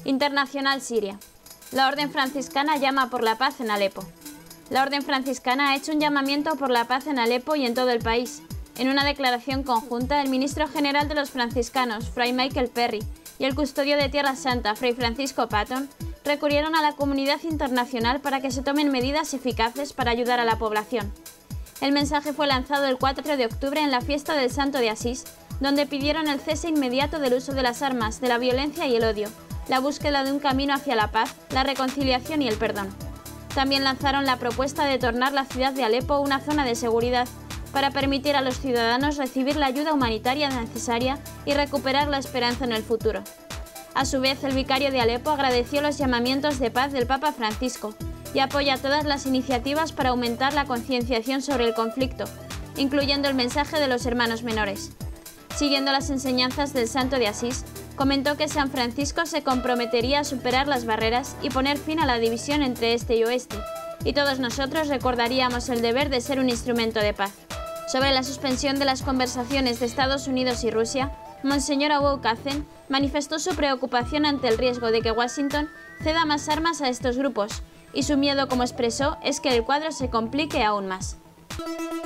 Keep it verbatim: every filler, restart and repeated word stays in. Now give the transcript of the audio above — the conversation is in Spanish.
Internacional Siria. La Orden Franciscana llama por la paz en Alepo. La Orden Franciscana ha hecho un llamamiento por la paz en Alepo y en todo el país. En una declaración conjunta, el ministro general de los franciscanos, Fray Michael Perry, y el custodio de Tierra Santa, Fray Francisco Patton, recurrieron a la comunidad internacional para que se tomen medidas eficaces para ayudar a la población. El mensaje fue lanzado el cuatro de octubre en la fiesta del Santo de Asís, donde pidieron el cese inmediato del uso de las armas, de la violencia y el odio, la búsqueda de un camino hacia la paz, la reconciliación y el perdón. También lanzaron la propuesta de tornar la ciudad de Alepo una zona de seguridad para permitir a los ciudadanos recibir la ayuda humanitaria necesaria y recuperar la esperanza en el futuro. A su vez, el vicario de Alepo agradeció los llamamientos de paz del Papa Francisco y apoya todas las iniciativas para aumentar la concienciación sobre el conflicto, incluyendo el mensaje de los hermanos menores. Siguiendo las enseñanzas del Santo de Asís, comentó que San Francisco se comprometería a superar las barreras y poner fin a la división entre este y oeste, y todos nosotros recordaríamos el deber de ser un instrumento de paz. Sobre la suspensión de las conversaciones de Estados Unidos y Rusia, Monseñor Aucácen manifestó su preocupación ante el riesgo de que Washington ceda más armas a estos grupos, y su miedo, como expresó, es que el cuadro se complique aún más.